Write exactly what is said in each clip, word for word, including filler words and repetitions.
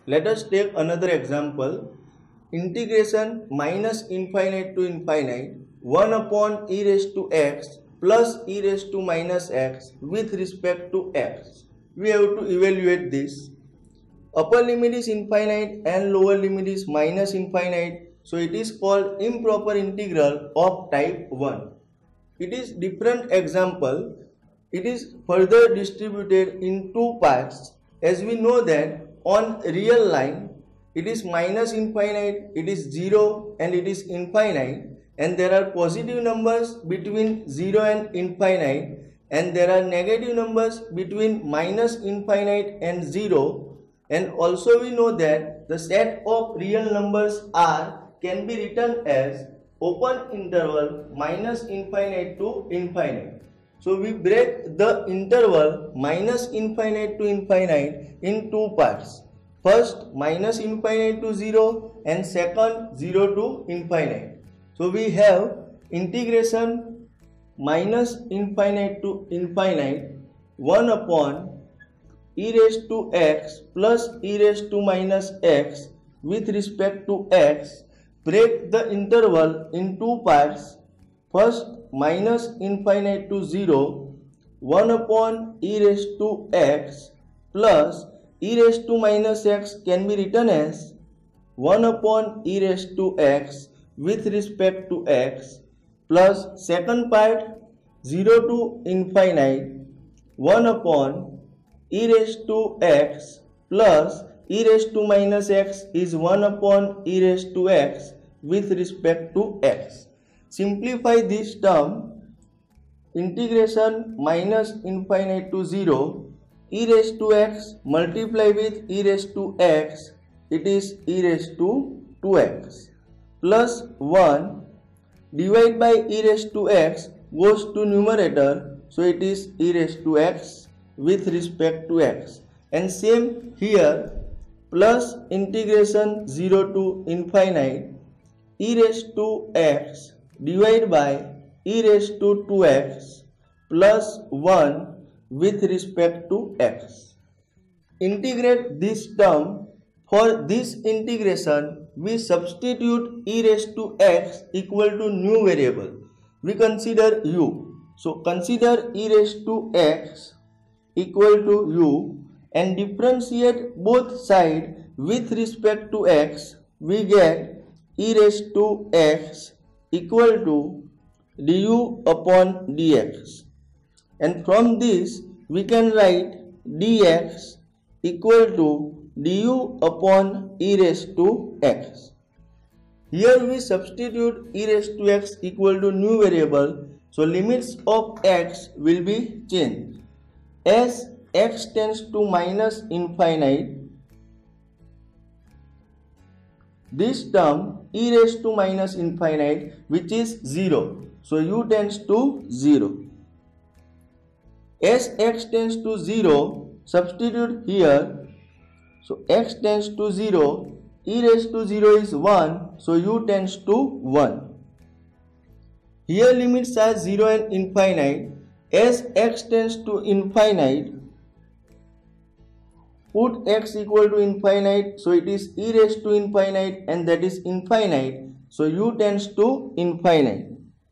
Let us take another example. Integration minus infinite to infinite one upon e raised to x plus e raised to minus x with respect to x. We have to evaluate this. Upper limit is infinite and lower limit is minus infinite. So it is called improper integral of type one. It is different example. It is further distributed in two parts. As we know that on real line it is minus infinite, it is zero and it is infinite, and there are positive numbers between zero and infinite, and there are negative numbers between minus infinite and zero. And also we know that the set of real numbers R can be written as open interval minus infinite to infinite. So we break the interval minus infinite to infinite in two parts. First minus infinite to zero and second zero to infinite. So we have integration minus infinite to infinite one upon e raised to x plus e raised to minus x with respect to x. Break the interval in two parts. First minus infinite to zero one upon e raised to x plus e raised to minus x can be written as one upon e raised to x with respect to x, plus second part zero to infinite one upon e raised to x plus e raised to minus x is one upon e raised to x with respect to x. Simplify this term. Integration minus infinite to zero e raised to x multiply with e raised to x, it is e raised to two x, plus one divided by e raised to x goes to numerator, so it is e raised to x with respect to x. And same here, plus integration zero to infinite e raised to x divided by e raised to two x plus one with respect to x. Integrate this term. For this integration we substitute e raised to x equal to new variable. We consider u. So consider e raised to x equal to u and differentiate both sides with respect to x. We get e raised to x equal to du upon dx. And from this we can write dx equal to du upon e raised to x. Here we substitute e raised to x equal to new variable, so limits of x will be changed. As x tends to minus infinite, this term e raised to minus infinite, which is zero, so u tends to zero. As x tends to zero, substitute here, so x tends to zero, e raised to zero is one, so u tends to one. Here limits are zero and infinite. As x tends to infinite, put x equal to infinite, so it is e raised to infinite and that is infinite, so u tends to infinite.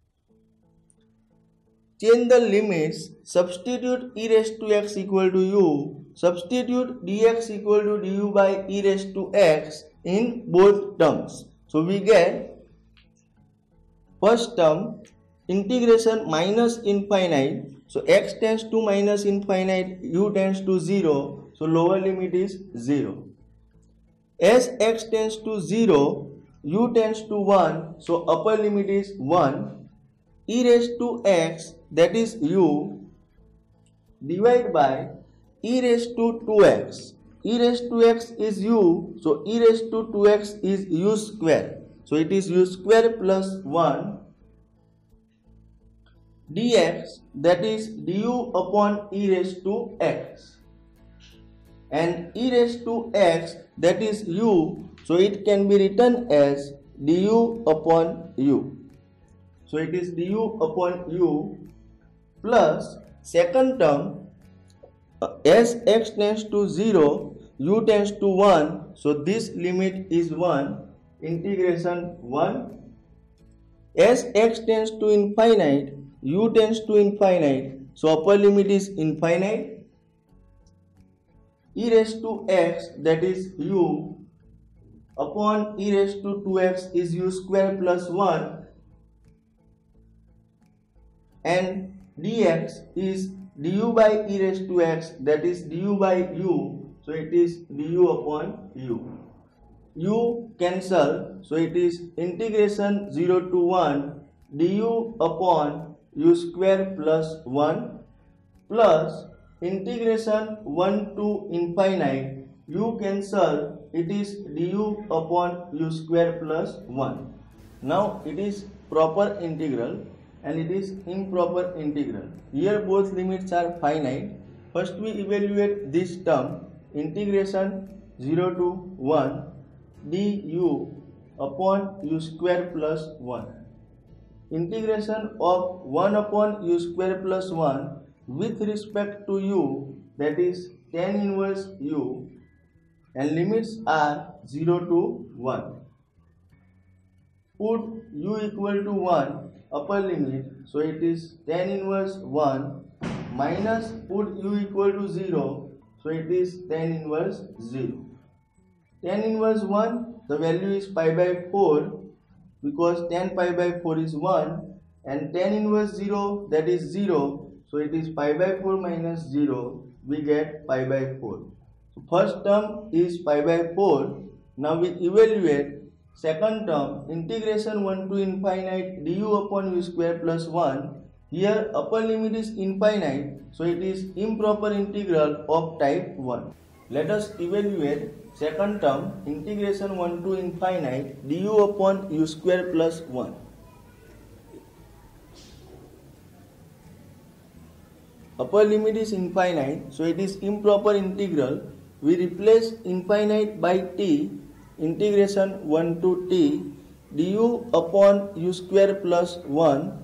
Change the limits, substitute e raised to x equal to u, substitute dx equal to du by e raised to x in both terms. So we get first term integration minus infinite, so x tends to minus infinite, u tends to zero, so lower limit is zero. As x tends to zero, u tends to one, so upper limit is one. E raised to x, that is u, divided by e raised to two x. E raised to x is u, so e raised to two x is u square, so it is u square plus one dx, that is du upon e raised to x, and e raised to x, that is u, so it can be written as du upon u. So it is du upon u plus second term, as x tends to zero, u tends to one, so this limit is one, integration one. As x tends to infinite, u tends to infinite, so upper limit is infinite. E raised to x, that is u, upon e raised to two x is u square plus one, and dx is du by e raised to x, that is du by u, so it is du upon u. U cancel, so it is integration zero to one du upon u square plus one plus integration one to infinite, u cancel, it is du upon u square plus one. Now it is proper integral and it is improper integral. Here both limits are finite. First we evaluate this term, integration zero to one du upon u square plus one. Integration of one upon u square plus one with respect to u, that is tan inverse u, and limits are zero to one. Put u equal to one, upper limit, so it is tan inverse one, minus put u equal to zero, so it is tan inverse zero. Tan inverse one, the value is pi by four, because tan pi by four is one, and tan inverse zero, that is zero, so it is pi by four minus zero, we get pi by four. So first term is pi by four. Now we evaluate second term, integration one to infinite du upon u square plus one. Here upper limit is infinite, so it is improper integral of type one. Let us evaluate second term, integration one to infinite du upon u square plus one. Upper limit is infinite, so it is improper integral. We replace infinite by t, integration one to t du upon u square plus one,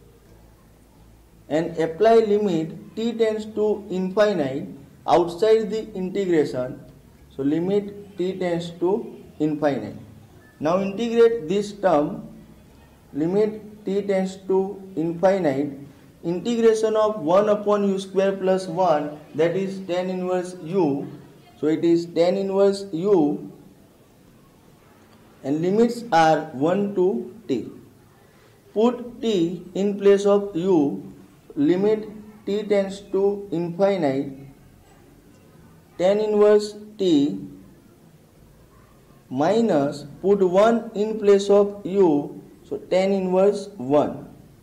and apply limit t tends to infinite outside the integration, so limit t tends to infinite. Now integrate this term, limit t tends to infinite, integration of one upon u square plus one, that is tan inverse u, so it is tan inverse u, and limits are one to t. Put t in place of u, limit t tends to infinite, tan inverse t, minus put one in place of u, so tan inverse one.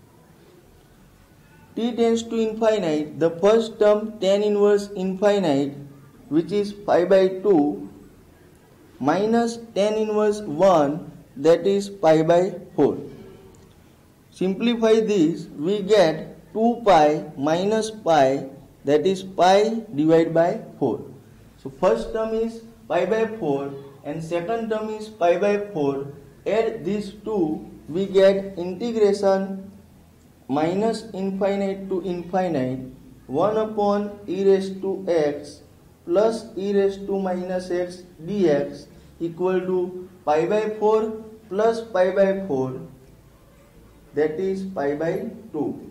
T tends to infinite, the first term tan inverse infinite, which is pi by two, minus tan inverse one, that is pi by four. Simplify this, we get two pi minus pi, that is pi divided by four. So first term is pi by four and second term is pi by four. Add these two, we get integration minus infinite to infinite one upon e raised to x plus e raised to minus x dx equal to pi by four plus pi by four, that is pi by two.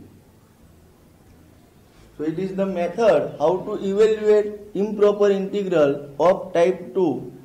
So it is the method how to evaluate improper integral of type two